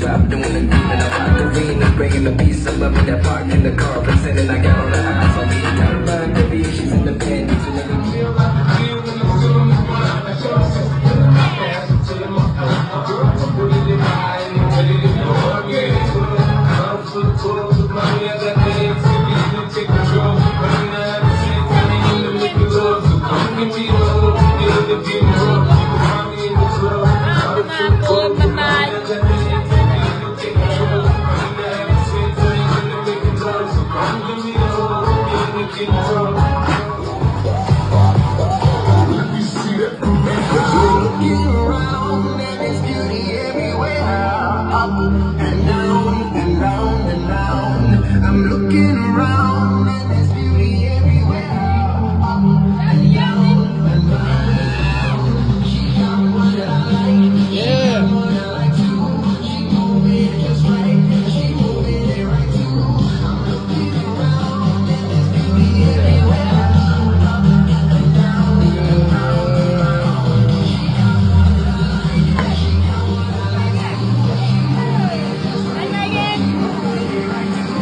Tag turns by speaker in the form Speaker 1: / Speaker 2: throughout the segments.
Speaker 1: stop doing the groove and I'm rocking and bringing the piece of love in that park in the car, pretending I got all the eyes on me. Gotta run, baby, she's independent, so let me feel like I feel when I'm feeling the grind. I show myself I pass it to my girl, I'm really high and ready to go again. I'm for the tour with mommy, I got the hands to get to take control. Right now, I'm saying, telling you to make it love, so come give me the love, get the beat rough. You can find me in the club. I'm for the tour with mommy, I got the hands to get to take control. Right now, I'm saying, telling you to make it love, so come give me the love, get the beat rough. Let me see that from me. Looking around and there's beauty everywhere, up and down and round and round. I'm looking around and there's beauty everywhere, up and down and round and round. She got what I like, yeah. What I like too. She moving just right, she moving it right too. I'm looking around and there's beauty everywhere, up and down and round and round. She got what I like, she got what I like too. She moving just right, she moving it right too.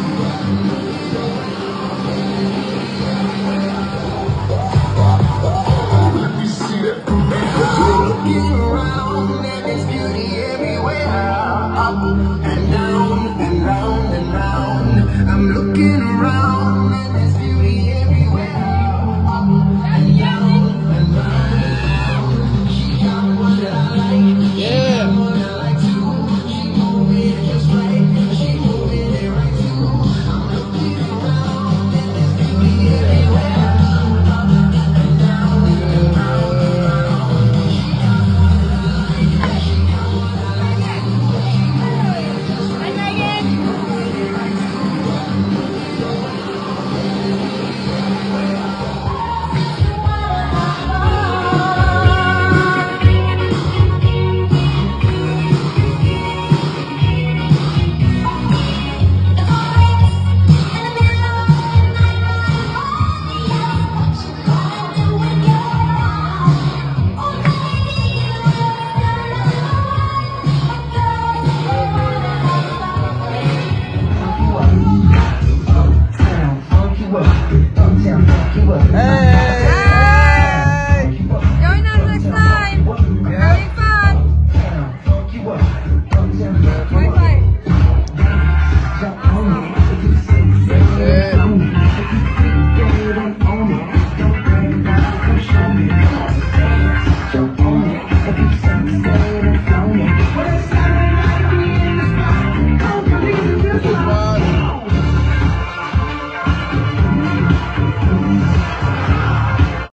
Speaker 1: Let me see that from me. Looking around and there's beauty everywhere, up and down and round and round. I'm looking around and there's beauty everywhere, up and down and round and round. She got what I like, yeah.